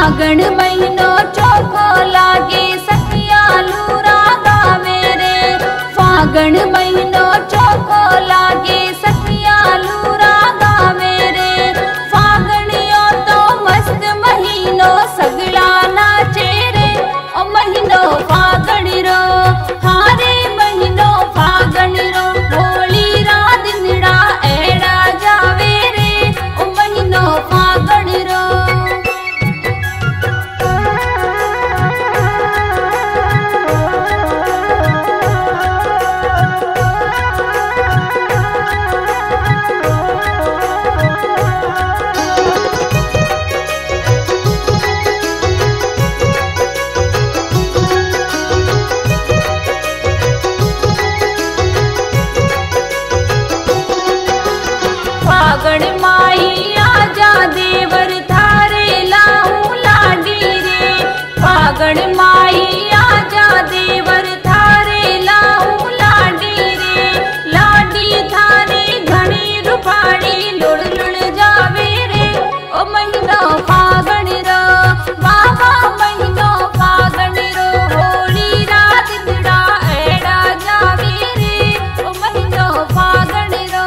फागण महीनो चोखो लागे सखिया लूरा गावे रे। फागण महीनो चोखो लागे सखिया लूरा गावे रे। फागणियो तो मस्त महीनो सगला नाचे रे। ओ महीनो फागण रो हारे महीनो फागण रो। होली रा दिनड़ा एड़ा जावे रे। ओ महीनो फागण रो। फागण माई आजा देवर थारे लाऊं लाडी रे। फागण माई आजा देवर थारे लाऊं लाडी रे। लाडी थारे घणी रूपाड़ी लुड़ लुड़ जावे रे। ओ महीनो फागण रो बाबा महीनो फागण रो। होली रा दिनड़ा एड़ा जावे रे। ओ महीनो फागण रो।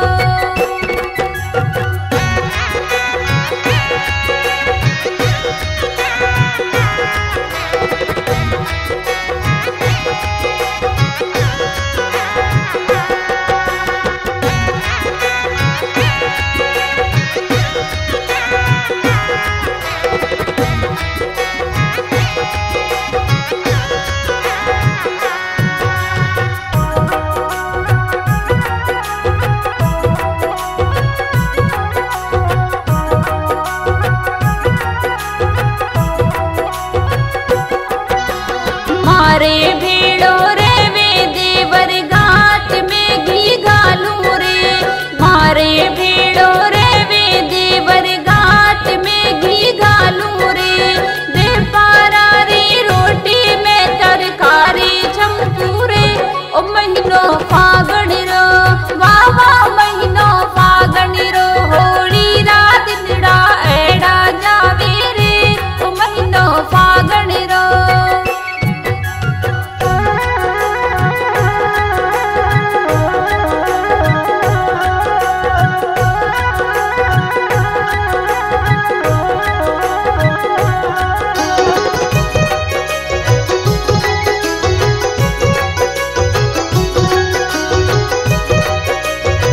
मारे भेड़ो रे वे देवर घाट में घी घालू रे। मारे भेड़ो रे वे देवर घाट में घी घालू रे। दे पारा रे रोटी में तरकारी चमकू रे। ओ महीनो फागण रो बाबा महीनो फागण रो। होली रा दिनड़ा एड़ा जावे रे। ओ महीनो फागण रो।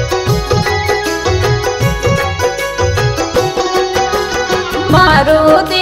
मारो